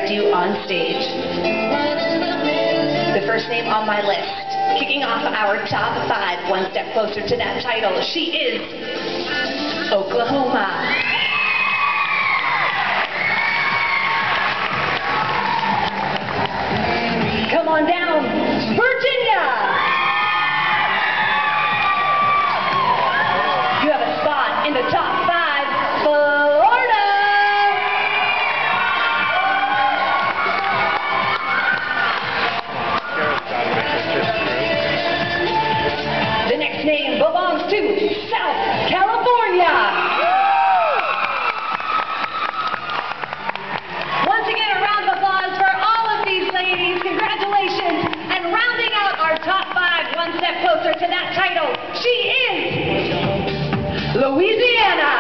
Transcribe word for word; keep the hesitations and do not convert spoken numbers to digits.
direct you on stage. The first name on my list, kicking off our top five, one step closer to that title, she is Oklahoma. Come on down, Virginia! You have a spot in the top five, Florida! The next name belongs to South California! Once again, a round of applause for all of these ladies. Congratulations! And rounding out our top five, one step closer to that title, she is Louisiana.